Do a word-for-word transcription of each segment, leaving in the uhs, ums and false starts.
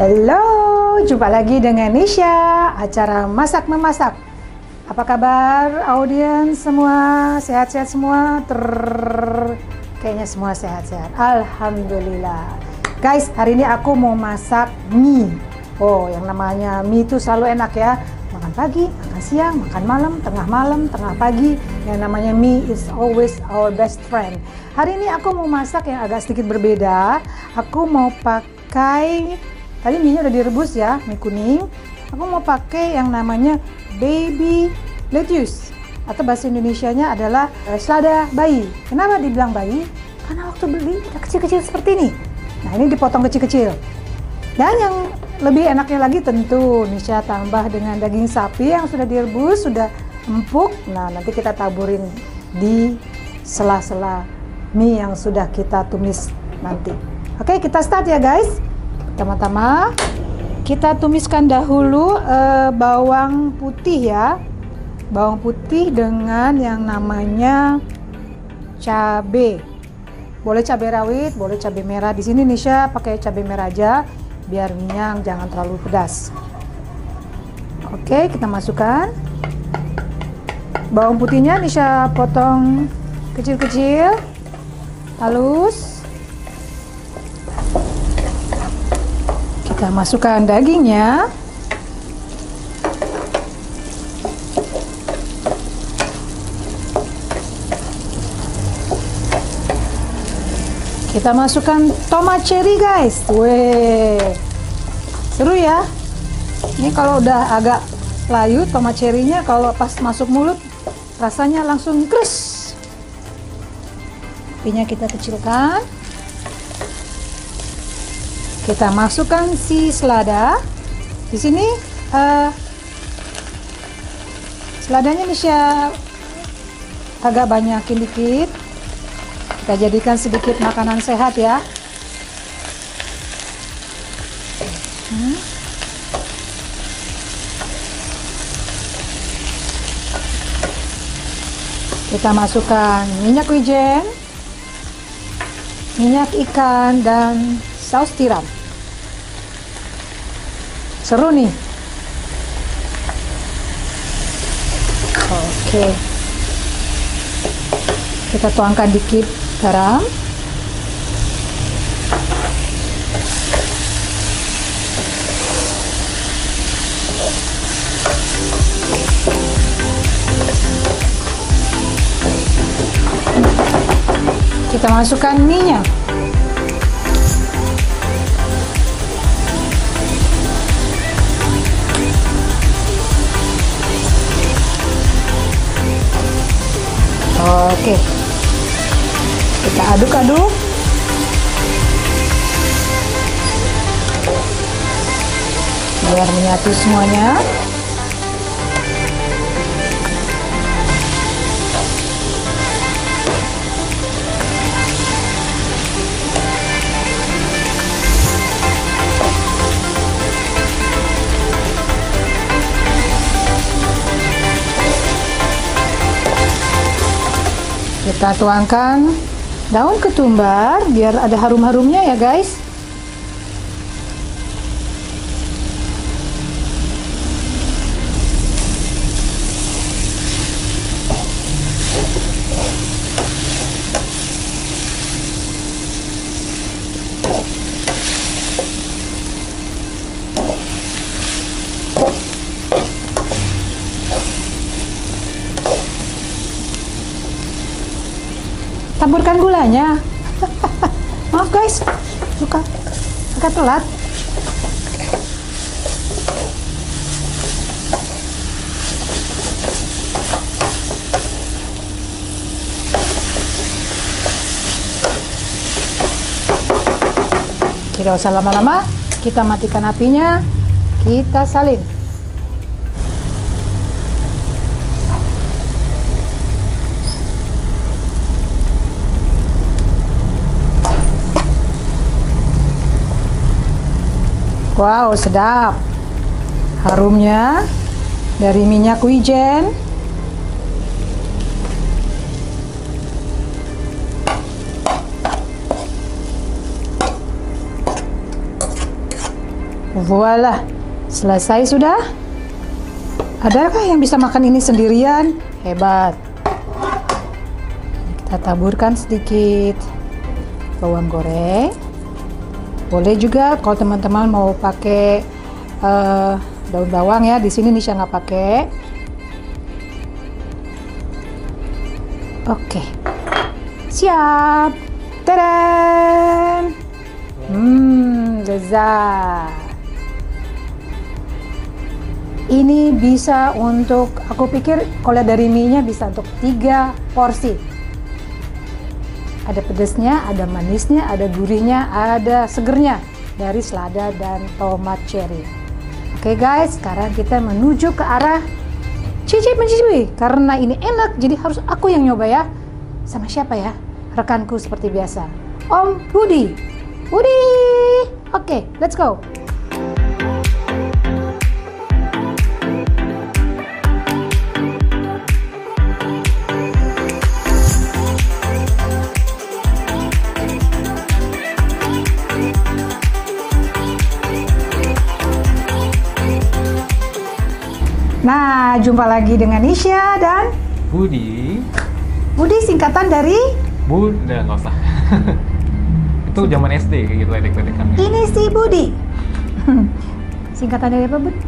Halo, jumpa lagi dengan Nisha, acara Masak Memasak. Apa kabar audiens semua? Sehat-sehat semua? Ter... Kayaknya semua sehat-sehat. Alhamdulillah. Guys, hari ini aku mau masak mie. Oh, yang namanya mie itu selalu enak ya. Makan pagi, makan siang, makan malam, tengah malam, tengah pagi. Yang namanya mie is always our best friend. Hari ini aku mau masak yang agak sedikit berbeda. Aku mau pakai, tadi mie-nya udah direbus ya, mie kuning. Aku mau pakai yang namanya baby lettuce, atau bahasa Indonesianya adalah eh, selada bayi. Kenapa dibilang bayi? Karena waktu beli udah kecil-kecil seperti ini. Nah, ini dipotong kecil-kecil. Dan yang lebih enaknya lagi tentu Nisha tambah dengan daging sapi yang sudah direbus, sudah empuk. Nah, nanti kita taburin di sela-sela mie yang sudah kita tumis nanti. Oke, kita start ya guys. Pertama-tama kita tumiskan dahulu eh, bawang putih ya. Bawang putih dengan yang namanya cabai. Boleh cabai rawit, boleh cabai merah. Di sini Nisha pakai cabai merah aja biar minyak jangan terlalu pedas. Oke, kita masukkan bawang putihnya. Nisha potong kecil-kecil, halus. Kita masukkan dagingnya. Kita masukkan tomat cherry guys. Weh, seru ya. Ini kalau udah agak layu tomat cherry-nya, kalau pas masuk mulut rasanya langsung kres. Apinya kita kecilkan. Kita masukkan si selada. Di sini uh, seladanya Nisha agak banyakin dikit. Kita jadikan sedikit makanan sehat ya. Hmm. Kita masukkan minyak wijen, minyak ikan, dan saus tiram. Seru nih. Oke. Kita tuangkan dikit garam. Kita masukkan minyak. Oke. Kita aduk-aduk. Biar menyatu semuanya. Kita tuangkan daun ketumbar biar ada harum-harumnya ya guys. Taburkan gulanya. Maaf guys, suka agak telat. Tidak usah lama-lama, kita matikan apinya, kita salin. Wow, sedap. Harumnya dari minyak wijen. Voila, selesai sudah. Adakah yang bisa makan ini sendirian? Hebat. Kita taburkan sedikit bawang goreng. Boleh juga kalau teman-teman mau pakai uh, daun bawang ya. Di sini Nisha nggak pakai. Oke, siap. Tadaan. Hmm, lezat. Ini bisa untuk, aku pikir kalau dari mie-nya bisa untuk tiga porsi. Ada pedasnya, ada manisnya, ada gurihnya, ada segernya dari selada dan tomat cherry. Oke guys, sekarang kita menuju ke arah cicip mencicipi. Karena ini enak, jadi harus aku yang nyoba ya. Sama siapa ya? Rekanku seperti biasa, Om Budi. Budi. Oke, let's go. Nah, jumpa lagi dengan Nisha dan Budi. Budi singkatan dari? Bud, udah nggak usah. Itu zaman S D kayak gitu, ledek-ledekan. Ini si Budi. Singkatan dari apa, Bud?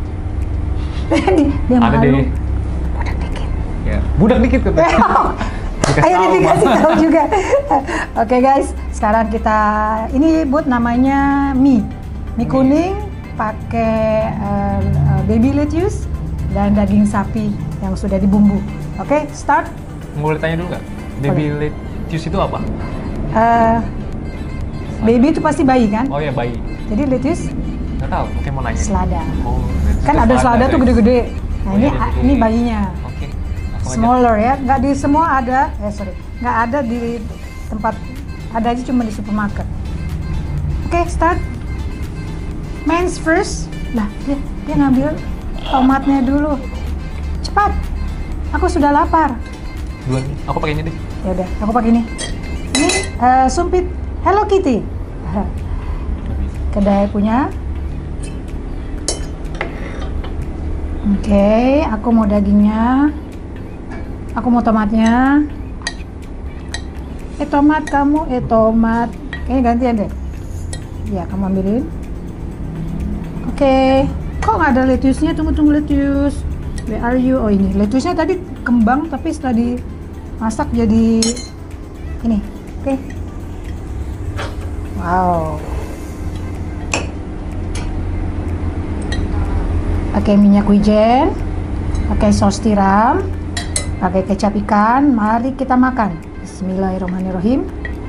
Dia Ada malu. deh. Budak dikit. Ya, budak dikit kan. Ayo dikasih tahu juga. Oke guys, sekarang kita ini Bud namanya mie. Mie kuning pakai uh, uh, baby lettuce dan daging sapi yang sudah dibumbu. Oke, start. Boleh tanya dulu nggak? Baby lettuce itu apa? Uh, baby itu pasti bayi kan? Oh ya, bayi. Jadi lettuce? Nggak tahu, mungkin mau nanya. Selada. Oh, Kan ada selada tuh gede-gede. Nah Oh, ini iya, gede. ini bayinya. Oke. langsung aja. Smaller ya, nggak di semua ada. Eh sorry, nggak ada di tempat. Ada aja cuma di supermarket. Oke, start. Men's first. Lah, dia dia ngambil tomatnya dulu. Cepat. Aku sudah lapar. Dua nih. Aku pakai ini deh. Ya udah, aku pakai ini. Ini eh, sumpit Hello Kitty. Kedai punya. Oke, aku mau dagingnya. Aku mau tomatnya. Eh tomat kamu, eh tomat. Kayaknya gantian deh. Ya, kamu ambilin. Oke. Kok nggak ada lettuce-nya? Tunggu tunggu lettuce. Where are you? Oh ini, lettuce-nya tadi kembang tapi setelah dimasak jadi ini. Oke. Wow. Pakai minyak wijen, pakai saus tiram, pakai kecap ikan. Mari kita makan. Bismillahirrahmanirrahim.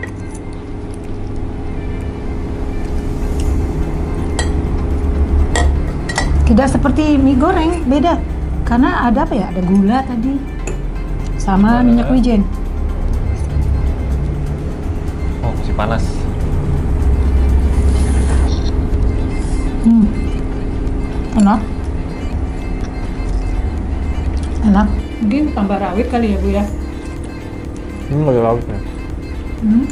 Tidak seperti mie goreng, beda. Karena ada apa ya? Ada gula tadi, sama minyak wijen. Oh, masih panas. Hmm. Enak. Enak. Mungkin tambah rawit kali ya, Bu ya. Ini lagi lautnya. Hmm.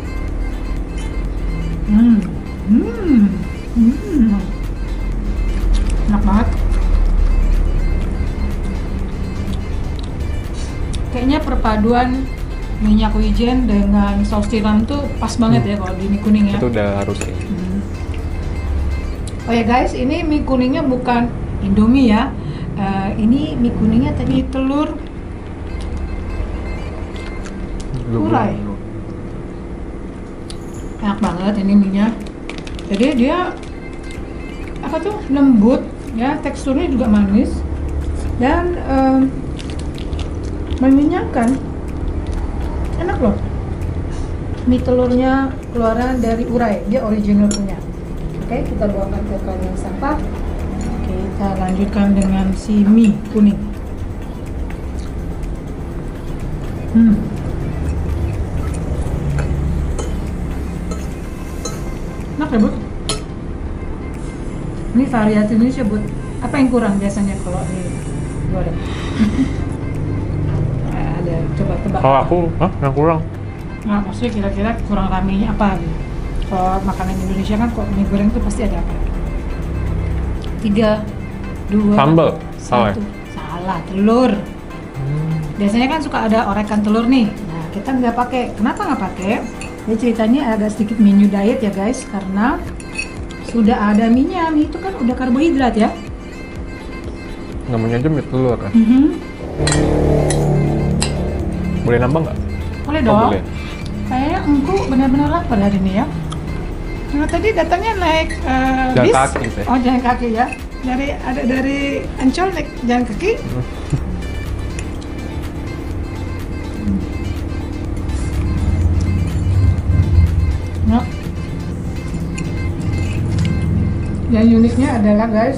Hmm. Hmm. Hmm. Enak banget. Kayaknya perpaduan minyak wijen dengan saus tiram tuh pas banget Hmm. ya kalau di mie kuning ya. Itu udah harus ya. Hmm. Oh ya guys, ini mie kuningnya bukan Indomie ya. Uh, ini mie kuningnya tadi telur urai. Enak banget ini mie-nya. Jadi dia apa tuh lembut ya, teksturnya juga manis dan um, mengenyangkan. Enak loh. Mie telurnya keluaran dari urai, dia original punya. Oke, kita buangkan ke kandang sampah. Kita lanjutkan dengan si mie kuning. Hmm. Enak ya, Bud? Ini variasi Indonesia, Bud. Apa yang kurang biasanya kalau di goreng? Nah, ada, coba tebak. Kalau aku, hah? Yang kurang? Nah, maksudnya kira-kira kurang ramenya apa gitu? Kalau makanan Indonesia kan kok mie goreng itu pasti ada apa? Tiga, dua, Sambal, salah. satu. Salah, telur. Hmm. Biasanya kan suka ada orekan telur nih. Nah, kita nggak pakai. Kenapa nggak pakai? Ya ceritanya agak sedikit menu diet ya guys, karena sudah ada mie-nya. Mie itu kan udah karbohidrat ya. Namanya aja mie telur kan. Mhm. Boleh nambah nggak? Boleh Oh, dong. boleh. Kayaknya engkau benar-benar lapar hari ini ya. Nah, tadi datangnya naik eh, Jalan bis. kaki, Teh. Oh, jalan kaki ya. Dari ada dari Ancol naik jalan kaki. Nah. Yang uniknya adalah guys,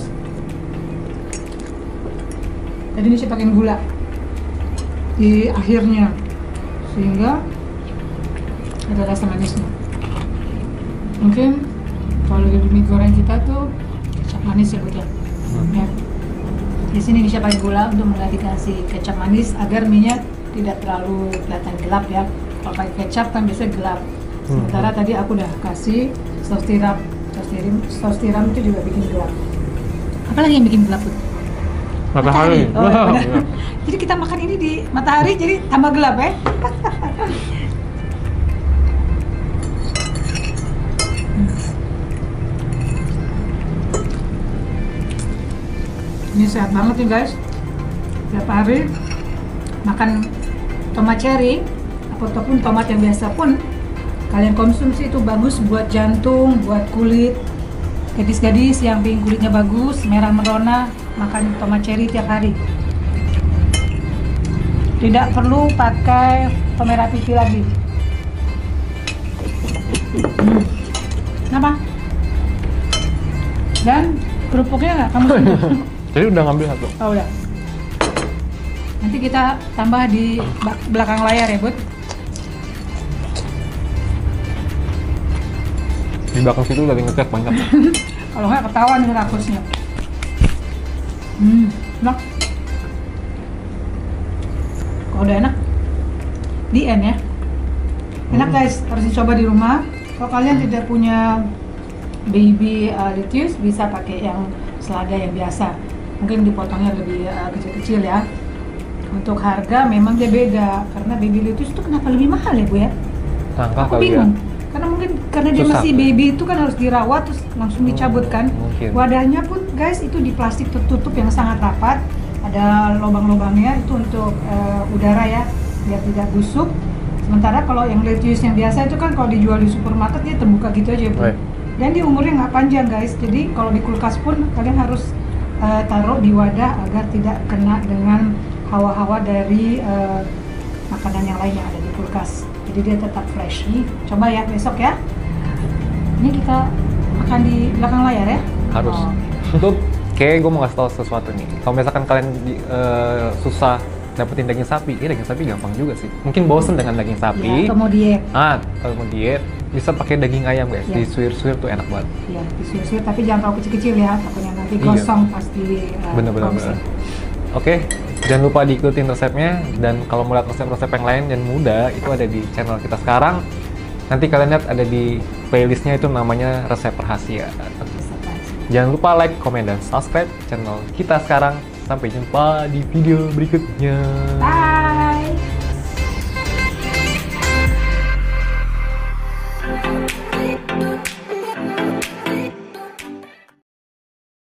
tadi ini saya pakai gula di akhirnya sehingga ada rasa manisnya. Mungkin kalau di mie goreng kita tuh kecap manis ya Bud ya. Hmm. Ya. Di sini Nisha pakai gula untuk mengganti kecap manis agar mie-nya tidak terlalu kelihatan gelap ya. Kalau pakai kecap kan biasanya gelap. Sementara Hmm. tadi aku udah kasih saus tiram. Saus tiram, saus tiram itu juga bikin gelap. Apa lagi yang bikin gelap Bud? Matahari. Oh, Wah, benar. iya. Jadi kita makan ini di matahari jadi tambah gelap ya. Ini sehat banget nih guys. Tiap hari makan tomat cherry ataupun tomat yang biasa pun kalian konsumsi itu bagus buat jantung, buat kulit. Gadis-gadis yang pengen kulitnya bagus, merah merona, makan tomat cherry tiap hari. Tidak perlu pakai pemerah pipi lagi. Hmm. Kenapa? Dan kerupuknya nggak kamu sentuh? Jadi udah ngambil satu. Oh udah. Nanti kita tambah di ba- belakang layar ya Bud. Di belakang situ udah ngecat banyak. Kalau nggak ketahuan dengan rakusnya. Hmm, enak. Kalau udah enak, di end ya. Enak Hmm. guys, harus dicoba di rumah. Kalau kalian tidak punya baby uh, lettuce, bisa pakai yang selada yang biasa. Mungkin dipotongnya lebih uh, kecil-kecil ya. Untuk harga memang dia beda, karena baby lettuce itu kenapa lebih mahal ya Bu ya? Langka Aku kali ya. bingung. Karena mungkin karena dia Susah, masih kan? baby itu kan harus dirawat terus langsung dicabut kan. mungkin. Wadahnya pun guys itu di plastik tertutup yang sangat rapat. Ada lubang-lubangnya itu untuk uh, udara ya, biar tidak busuk. Sementara kalau yang lettuce yang biasa itu kan kalau dijual di supermarket dia terbuka gitu aja Bu. Right. Dan dia umurnya nggak panjang guys. Jadi kalau di kulkas pun kalian harus uh, taruh di wadah agar tidak kena dengan hawa-hawa dari uh, makanan yang lain yang ada di kulkas. Jadi dia tetap fresh nih. Coba ya besok ya. Ini kita makan di belakang layar ya. Harus. Oh. Untuk kayak gue mau ngasih tau sesuatu nih. Kalau misalkan kalian di- eh, susah dapetin daging sapi, ya daging sapi gampang juga sih. Mungkin bosen dengan daging Ya, sapi. atau mau diet. Ah, kalau mau diet bisa pakai daging ayam guys. Ya. Disuir-suir tuh enak banget. Ya, disuir-suir tapi jangan terlalu kecil-kecil ya. Takutnya nanti Iya. gosong pasti. Uh, Bener-bener. kongsi. Oke, jangan lupa diikutin resepnya. Dan kalau mau lihat resep-resep yang lain dan mudah, itu ada di channel kita sekarang. Nanti kalian lihat ada di playlistnya itu namanya resep rahasia. Jangan lupa like, komen, dan subscribe channel kita sekarang. Sampai jumpa di video berikutnya. Bye.